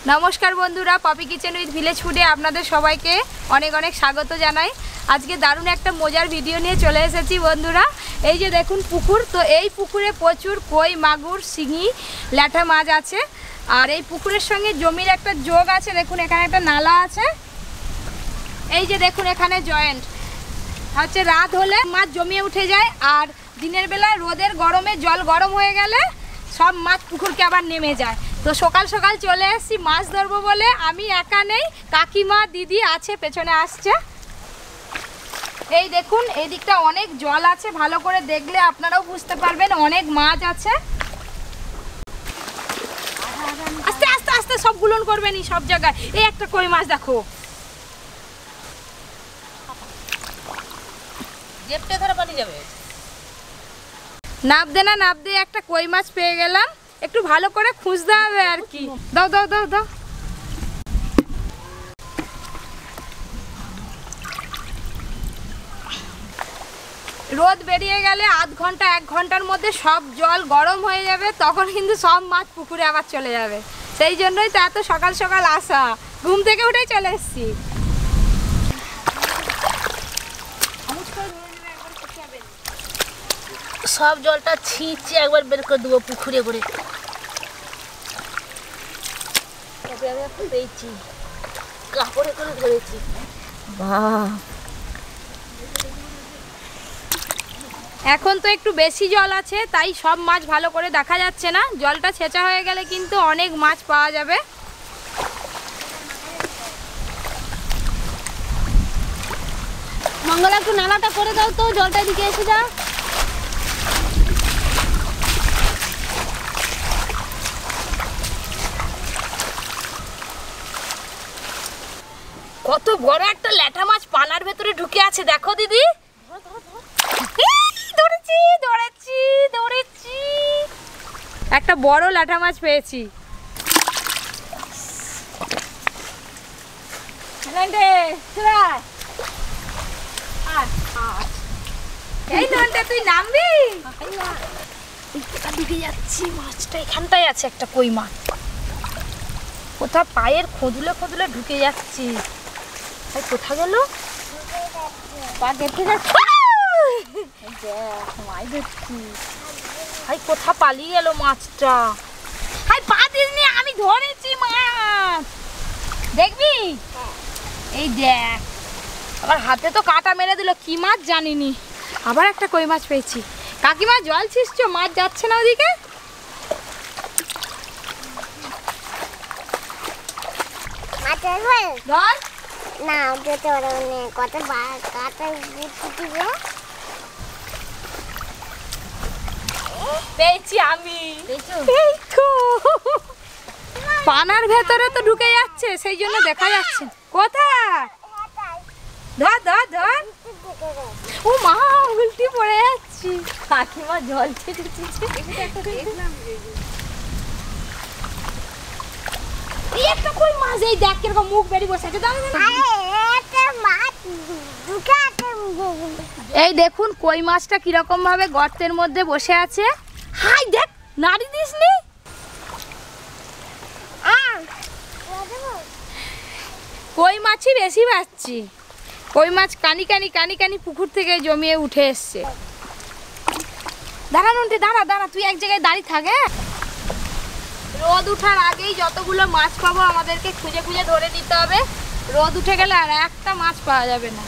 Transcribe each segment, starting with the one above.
नमस्कार बंधुरा puppy kitchen with village फुडे आपनादेर सबाइके अनेक अनेक स्वागत जानाई। आज के दारुण एक मजार भिडियो निये चले एसेछि बंधुरा। এই যে দেখুন পুকুর, তো এই পুকুরে প্রচুর কই, মাগুর, শিঙি, ল্যাঠা মাছ আছে। আর এই পুকুরের সঙ্গে জমির একটা যোগ আছে। দেখুন এখানে একটা নালা আছে, এই যে দেখুন এখানে জয়েন্ট হচ্ছে। রাত হলে মাছ জমিয়ে উঠে যায়, আর দিনের বেলা রোদের গরমে জল গরম হয়ে গেলে সব মাছ পুকুরকে আবার নেমে যায়। তো সকাল সকাল চলে এসেছি মাছ ধরবো বলে। আমি একা নেই, কাকিমা দিদি আছে, পেছনে আসছে। এই দেখুন এই দিকটা অনেক জল আছে, ভালো করে দেখলে আপনারাও বুঝতে পারবেন অনেক মাছ আছে। আস্তে আস্তে আস্তে সব গুলন করবেনি সব জায়গায়। এই একটা কই মাছ দেখো, জেপটে ধরে পানি যাবে। নাপ দে না নাপ দে, একটা কই মাছ পেয়ে গেলাম। একটু ভালো করে খুঁজতে হবে আর কি। দাও দাও দাও দাও। রোদ বেরিয়ে গেলে আধ ঘন্টা এক ঘন্টার মধ্যে সব জল গরম হয়ে যাবে, তখন কিন্তু সব মাছ পুকুরে আবার চলে যাবে। সেই জন্যই তো এত সকাল সকাল আসা, ঘুম থেকে উঠেই চলে এসেছি। সব জলটা ছিঁচে একবার বের করে দেবো পুকুরে করে। পেয়েছি, কাপড়ে করে ধরেছি। বাহ, এখন তো একটু বেশি জল আছে, তাই সব মাছ ভালো করে দেখা যাচ্ছে না। জলটা ছেঁচা হয়ে গেলে কিন্তু অনেক মাছ পাওয়া যাবে। মঙ্গলা একটু নালাটা করে দাও তো, জলটা দিকে এসে যা। কত বড় একটা ল্যাঠা মাছ পানার ভেতরে ঢুকে আছে, দেখো দিদি। ধরেছি ধরেছি ধরেছি, একটা বড় ল্যাঠা মাছ পেয়েছি। এই নন্টে তুই নামবি? ঢুকে যাচ্ছি, মাছটা এখানটাই আছে, একটা কই মাছ। কোথা পায়ের খোদুলে খোদুলে ঢুকে যাচ্ছি। কোথা গেল? পা কেটে যাচ্ছে। মাছ ধরছি। হাই কোথা পালিয়ে গেল মাছটা? হাই পা দিসনি, আমি ধরেছি মাছ, দেখবি? এই দেখ, আবার হাতে তো কাটা মেরে দিল, কি মাছ জানিনি। আবার একটা কই মাছ পেয়েছি। কাকিমা জল ছিঁচছো, মাছ যাচ্ছে না ওদিকে? ধর না, যেতে পারবে না। কত কাটা দিবে। পেয়েছি আমি। পানার ভেতরে তো ঢুকে যাচ্ছে, সেই জন্য দেখা যাচ্ছে। কোথায়? ধর ধর ধর। ও মা, উল্টি পড়ে যাচ্ছি। কাকিমা জল ছেড়েছে। এই একটা কই মাছ, এই দেখ কিরকম মুখ বেরিয়ে বসে আছে। এই দেখুন কই মাছটা কিরকম ভাবে গর্তের মধ্যে বসে আছে। হাই দেখ, নাড়ি দিসনি। কই মাছই বেশি পাচ্ছি। কই মাছ কানি কানি কানি কানি পুকুর থেকে জমিয়ে উঠে এসছে। দাঁড়া নন্টে, দাঁড়া দাঁড়া, তুই এক জায়গায় দাঁড়িয়ে থাকে। রোদ উঠার আগেই যতগুলো মাছ পাবো আমাদেরকে খুঁজে খুঁজে ধরে দিতে হবে। রোদ উঠে গেলে আর একটা মাছ পাওয়া যাবে না।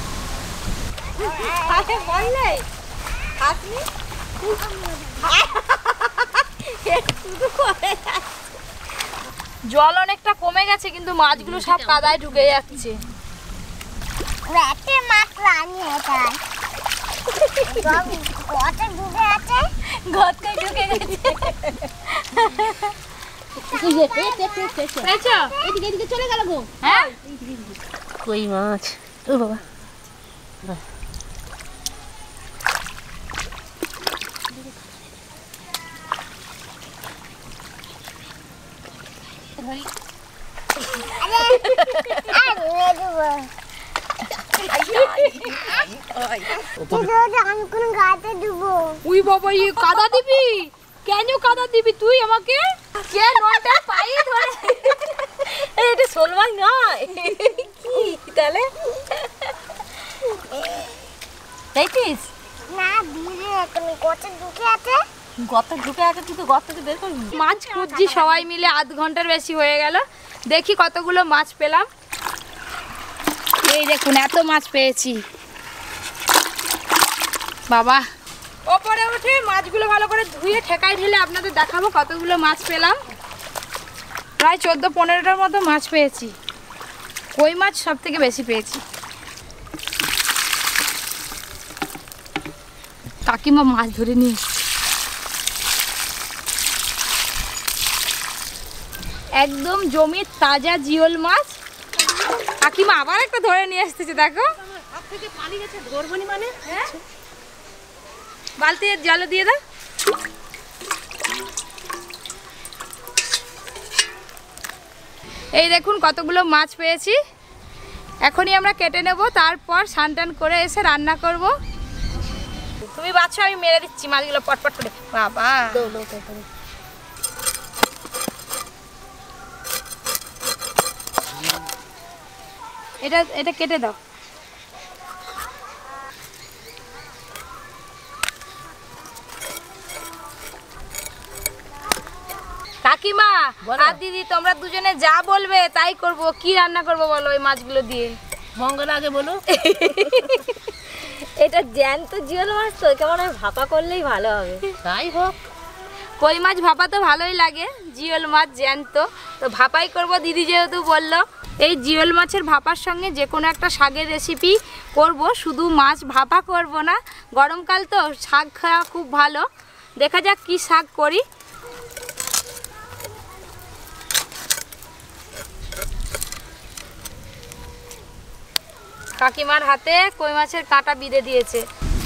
জল অনেকটা কমে গেছে, কিন্তু মাছগুলো সব কাদায় ঢুকে যাচ্ছে। চলে গেল গো। হ্যাঁ, কই মাছ। ও বাবা, আমি কোন গাতে দেবো? উই বাবা, এই কাদা দিবি? কেন কাদা দিবি তুই আমাকে? কে নটা পাই ধরে শোল মাছ নয় কি তাহলে দেখছিস না দিয়ে এখন কত ঢুকে আছে গর্ত ঢুকে আছে তুই তো গর্ত থেকে বের করবি মাছ খুঁজছি সবাই মিলে আধ ঘন্টার বেশি হয়ে গেল। দেখি কতগুলো মাছ পেলাম। এই দেখুন এত মাছ পেয়েছি বাবা। ওপরে উঠে মাছগুলো ভালো করে ধুয়ে ঠেকাই ঢেলে আপনাদের দেখাবো কতগুলো মাছ পেলাম। প্রায় 14-15টার মতো মাছ পেয়েছি। কই মাছ সব থেকে বেশি পেয়েছি। কাকিমা মাছ ধরে নিয়ে এসেছে। একদম জমির তাজা জিওল মাছ। কাকিমা আবার একটা ধরে নিয়ে আসতেছে দেখো। হাত থেকে পানি গেছে ধরবনি মানে হ্যাঁ বালতি জলে দিয়ে দাও। এই দেখুন কতগুলো মাছ পেয়েছি। এখনই আমরা কেটে নেব, তারপর স্নান করে এসে রান্না করব। তুমি বাচ্চা আমি মেরে দিচ্ছি মাছগুলো পটপট করে। বাবা এটা কেটে দাও। কাকিমা আর দিদি তোমরা দুজনে যা বলবে তাই করব। কি রান্না করব বলো এই মাছগুলো দিয়ে? মঙ্গল আগে বলো। এটা জ্যান্ত জিওল মাছ তো কেমন হয় ভাপা করলেই ভালো হবে। তাই হোক। কই মাছ ভাপা তো ভালোই লাগে, জিওল মাছ জ্যান্ত তো ভাপাই করব দিদি যেহেতু বললো। এই জিওল মাছের ভাপার সঙ্গে যে কোনো একটা শাকের রেসিপি করব, শুধু মাছ ভাপা করব না। গরমকাল তো শাক খাওয়া খুব ভালো। দেখা যাক কি শাক করি। কাকিমার হাতে কই মাছের কাঁটা বিঁধে দিয়েছে।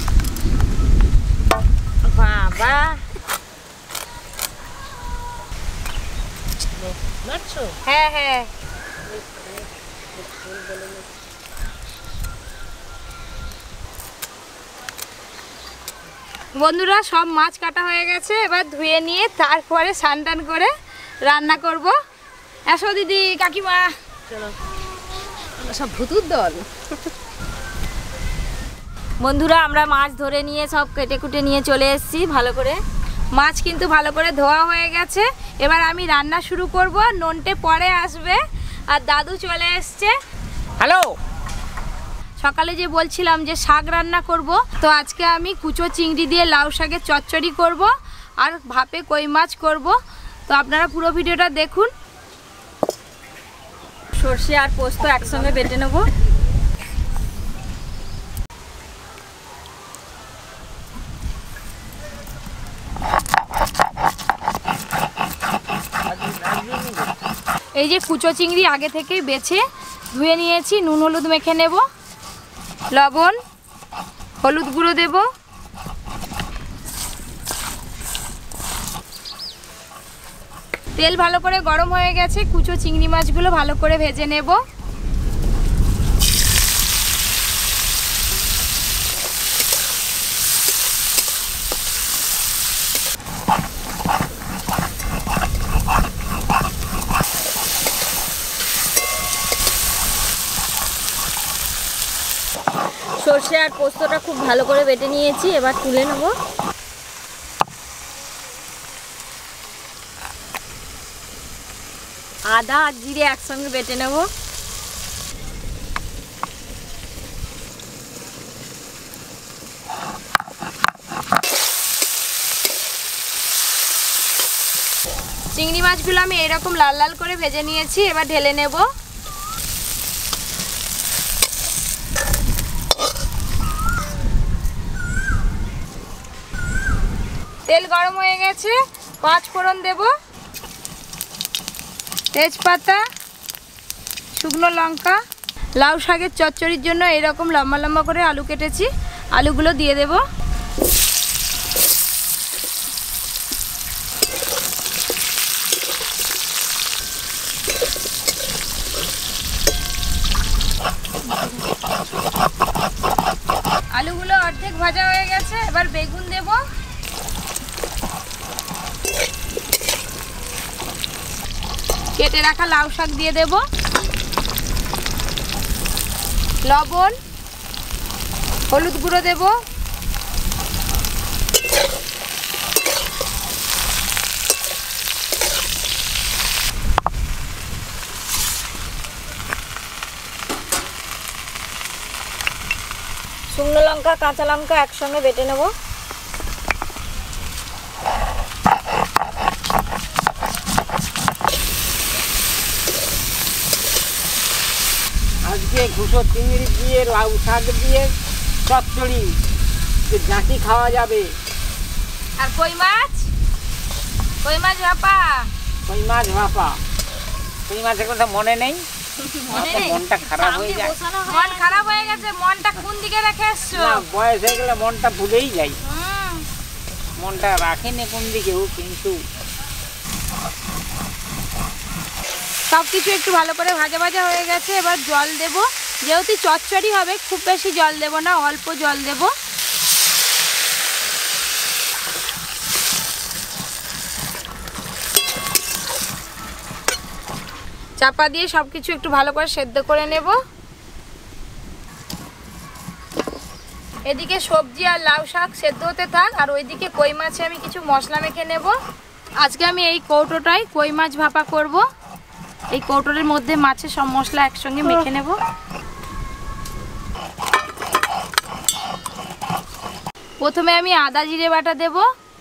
বাবা নাচছো? হ্যাঁ হ্যাঁ বন্ধুরা সব মাছ কাটা হয়ে গেছে। এবার ধুয়ে নিয়ে তারপরে স্নান করে রান্না করব। এসো দিদি কাকিমা। চলো সব ভুতুর দল। বন্ধুরা আমরা মাছ ধরে নিয়ে সব কেটে কুটে নিয়ে চলে এসেছি ভালো করে। মাছ কিন্তু ভালো করে ধোয়া হয়ে গেছে। এবার আমি রান্না শুরু করব। নন্টে পরে আসবে আর দাদু চলে এসছে। হ্যালো। সকালে যে বলছিলাম যে শাক রান্না করব, তো আজকে আমি কুচো চিংড়ি দিয়ে লাউ শাকের চচ্চড়ি করব আর ভাপে কই মাছ করব। তো আপনারা পুরো ভিডিওটা দেখুন। সর্ষে আর পোস্ত একসঙ্গে বেটে নেব। এই যে কুচো চিংড়ি আগে থেকেই বেছে ধুয়ে নিয়েছি। নুন হলুদ মেখে নেব, লবণ হলুদ গুঁড়ো দেব, তেল ভালো করে গরম হয়ে গেছে। কুচো চিংড়ি মাছগুলো ভালো করে ভেজে নেব। সর্ষে আর পোস্তটা খুব ভালো করে বেটে নিয়েছি, এবার তুলে নেব। আদা আর জিরে একসঙ্গে বেটে নেব। চিংড়ি মাছগুলো আমি এরকম লাল লাল করে ভেজে নিয়েছি। এবার ঢেলে নেব। তেল গরম হয়ে গেছে, 5 ফোড়ন দেব, তেজপাতা, শুকনো লঙ্কা। লাউ শাকের চচ্চড়ির জন্য এরকম লম্বা লম্বা করে আলু কেটেছি, আলুগুলো দিয়ে দেব। আলুগুলো অর্ধেক ভাজা হয়ে গেছে, এবার বেগুন দেব। কেটে রাখা লাউ শাক দিয়ে দেব। লবণ, হলুদ গুঁড়ো দেব, শুকনো লঙ্কা কাঁচা লঙ্কা একসঙ্গে বেটে নেব। আজকে ঘুষো চিংড়ি দিয়ে লাউ শাক দিয়ে চচ্চড়ি জাঁটি খাওয়া যাবে। আর কই মাছ ভাপা। কই মাছ ভাপা, কই মাছের কথা মনে নেই, মনটা খারাপ হয়ে যায়। মন খারাপ হয়ে গেছে, মনটা কোন দিকে রেখে এসছো? না, বয়স হয়ে গেলে মনটা ভুলেই যাই, মনটা রাখেনি কোন দিকেও। কিন্তু সব কিছু একটু ভালো করে ভাজা ভাজা হয়ে গেছে। এবার জল দেব, যেহেতু চচ্চড়ি হবে খুব বেশি জল দেব না, অল্প জল দেব। চাপা দিয়ে সব কিছু একটু ভালো করে সেদ্ধ করে নেব। এদিকে সবজি আর লাউ শাক সেদ্ধ হতে থাক, আর ওইদিকে কই মাছে আমি কিছু মশলা মেখে নেব। আজকে আমি এই কৌটোটায় কই মাছ ভাপা করব। এই কৌটোর মধ্যে মাছের সব মশলা একসঙ্গে মেখে নেব। প্রথমে আমি আদা জিরে বাটা দেব,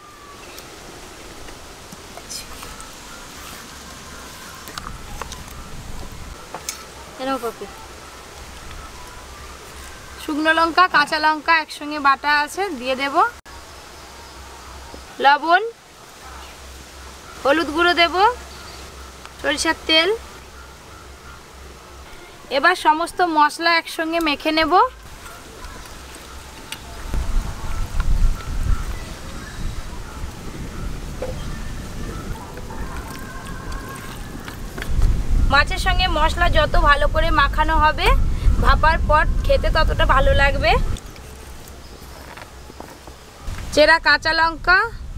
শুকনো লঙ্কা কাঁচা লঙ্কা একসঙ্গে বাটা আছে দিয়ে দেব, লবণ, হলুদ গুঁড়ো দেব, সরিষার তেল। এবার সমস্ত মশলা একসঙ্গে মেখে নেব। মাছের সঙ্গে মশলা যত ভালো করে মাখানো হবে, ভাপার পর খেতে ততটা ভালো লাগবে। চেরা কাঁচা লঙ্কা,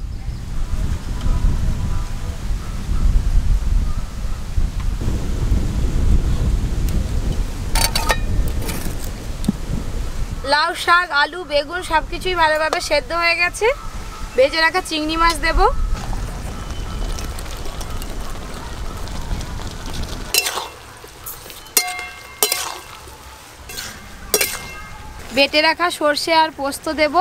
লাউ শাক আলু বেগুন সবকিছুই ভালোভাবে সেদ্ধ হয়ে গেছে। ভেজে রাখা চিংড়ি মাছ দেব, বেটে রাখা সর্ষে আর পোস্ত দেব,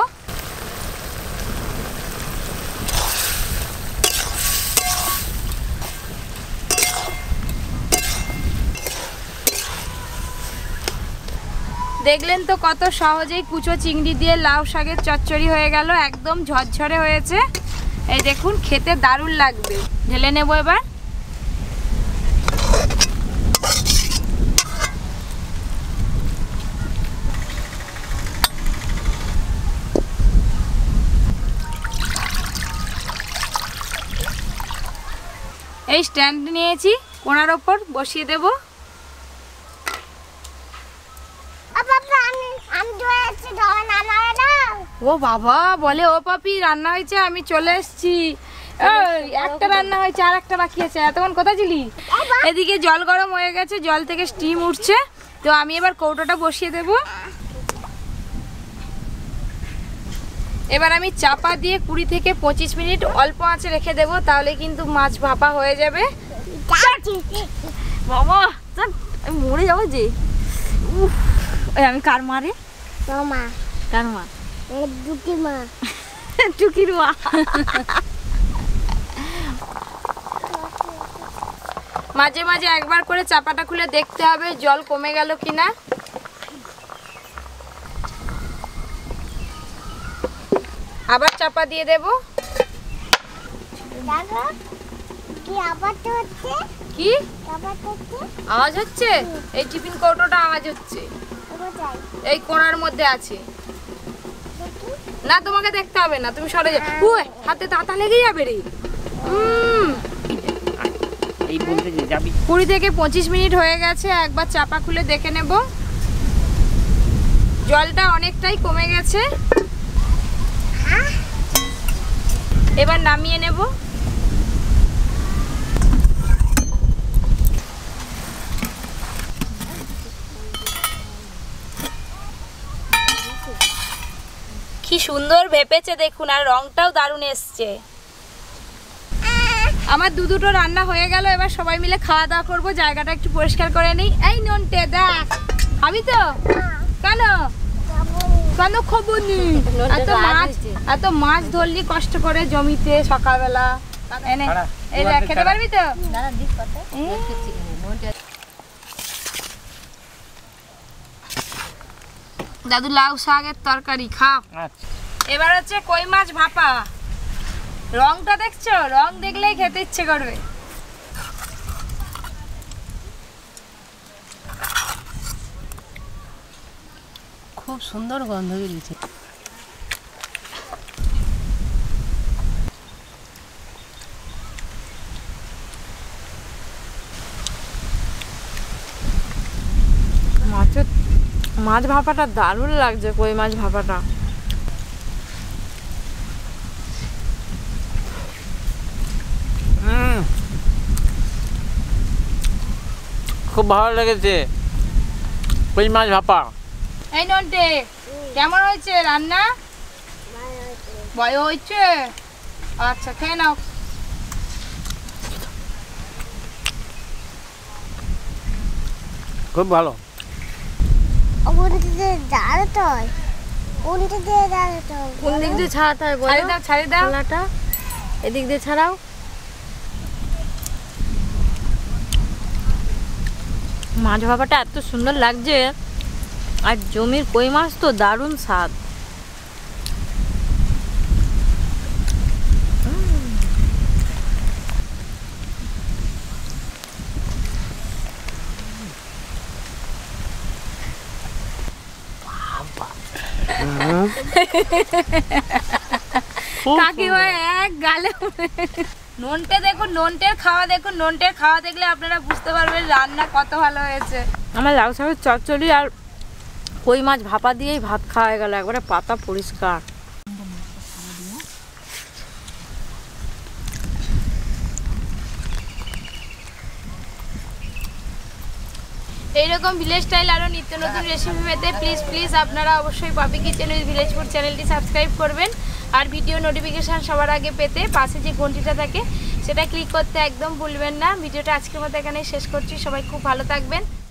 দেখলেন তো কত সহজেই কুচো চিংড়ি দিয়ে লাউ শাকের চচ্চড়ি হয়ে গেল, একদম ঝরঝরে হয়েছে। এই দেখুন খেতে দারুণ লাগবে। ঢেলে নেব এবার। এই স্ট্যান্ড নিয়েছি, কোনার ওপর বসিয়ে দেব। ও বাবা বলে, ও পাপি রান্না হয়েছে, আমি চলে এসেছি। একটা রান্না হয়েছে আর একটা বাকি আছে, এতক্ষণ কোথায় ছিলি? এদিকে জল গরম হয়ে গেছে, জল থেকে স্টিম উঠছে, তো আমি এবার কৌটোটা বসিয়ে দেব। এবার আমি চাপা দিয়ে 20 থেকে 25 মিনিট অল্প আঁচে রেখে দেব, তাহলে কিন্তু মাছ ভাপা হয়ে যাবে। বাবা আমি মরে যাবো যে। আমি কার মারে? মা। কার মা? দুটি মা। টুকির মা। মাঝে মাঝে একবার করে চাপাটা খুলে দেখতে হবে জল কমে গেল কিনা। আবার চাপা দিয়ে দেব। কি আবার তো হচ্ছে? কি আবার তো হচ্ছে? আওয়াজ হচ্ছে? এই টিফিন কৌটোটা আওয়াজ হচ্ছে, কোথায়? এই কোণার মধ্যে আছে। না তোমাকে দেখতে হবে না, তুমি সরে যাও। ওই হাতে তাতা লেগে যাবে রে। এই বলতে যে যাবি। 20 থেকে 25 মিনিট হয়ে গেছে, একবার চাপা খুলে দেখে নেব। জলটা অনেকটাই কমে গেছে, এবার নামিয়ে নেব। কি সুন্দর ভেপেছে দেখুন, আর রংটাও দারুণ এসছে। আমার দুটো রান্না হয়ে গেল, এবার সবাই মিলে খাওয়া দাওয়া করবো। জায়গাটা একটু পরিষ্কার করে নিই। এই নন্টে দেখ, খাবি তো? কেন কেন খাবো নি? এত মাছ ধরলি কষ্ট করে জমিতে সকালবেলা, এনে এই দেখ, খেতে পারবি তো? দাদু লাউ শাকের তরকারি খা। এবার হচ্ছে কই মাছ ভাপা। রংটা দেখছো? রং দেখলেই খেতে ইচ্ছে করবে। খুব সুন্দর গন্ধ বেরিয়েছে। মাছ ভাপাটা দারুণ লাগছে, কই মাছ ভাপাটা। খুব ভালো লেগেছে কই মাছ ভাপা। এই নন্টে, কেমন হয়েছে রান্না? ভালো হয়েছে? আচ্ছা, খেয়ে নাও। খুব ভালো। কোন দিক দিয়ে ছাড়াতে হয় বলো? ছাড়ি দাও। খোলাটা এদিক দিয়ে ছাড়াও। মাছ ভাপাটা এত সুন্দর লাগছে, আর জমির কই মাছ তো দারুণ স্বাদ। কাকিমা এক গালে নন্টে দেখুন, নন্টের খাওয়া দেখুন। নন্টের খাওয়া দেখলে আপনারা বুঝতে পারবেন রান্না কত ভালো হয়েছে। আমার লাউ শাকের চচ্চড়ি আর কই মাছ ভাপা দিয়েই ভাত খাওয়া হয়ে গেল, একবারে পাতা পরিষ্কার। এইরকম ভিলেজ স্টাইল আরও নিত্য নতুন রেসিপি পেতে প্লিজ আপনারা অবশ্যই Poppy Kitchen with Village Food চ্যানেলটি সাবস্ক্রাইব করবেন। আর ভিডিও নোটিফিকেশান সবার আগে পেতে পাশে যে ঘন্টিটা থাকে সেটা ক্লিক করতে একদম ভুলবেন না। ভিডিওটা আজকের মতো এখানেই শেষ করছি। সবাই খুব ভালো থাকবেন।